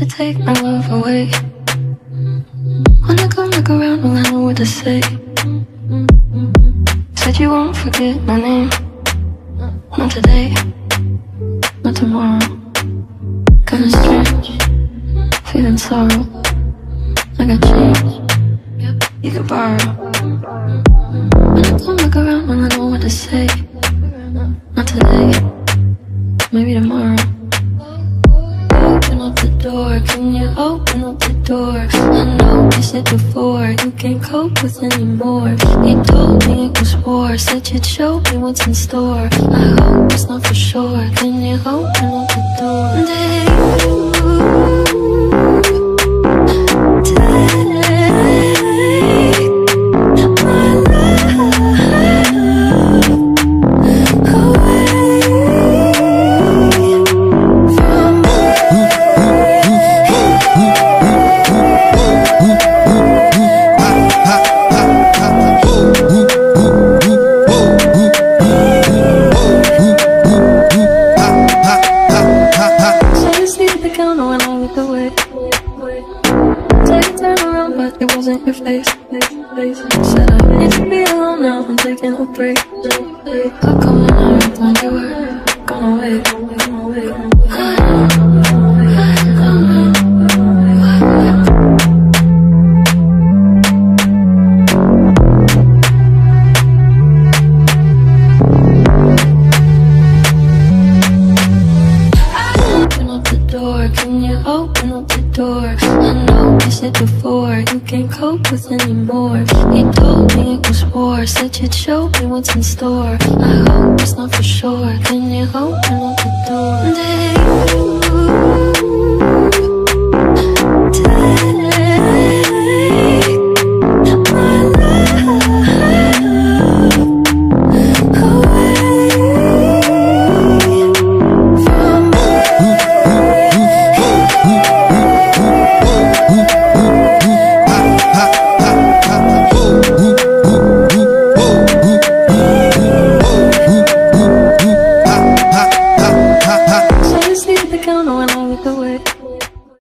to take my love away. When I come back around, well, I know what to say. Said you won't forget my name. Not today, not tomorrow. Kinda strange, feeling sorrow. I got change, you could borrow. When I come back around, well, I know what to say. Not today, maybe tomorrow. Open up the door, can you open up the door? I know you said before, you can't cope with anymore. You told me it was war, said you'd show me what's in store. I hope it's not for sure, can you open up the door? Your face, said I need to be alone now, I'm taking a break. How come I thought you were gonna wait? Open up the door, can you open up the door? I know you said before, you can't cope with anymore. You told me it was war, said you'd show me what's in store. I hope it's not for sure, can you open up the door?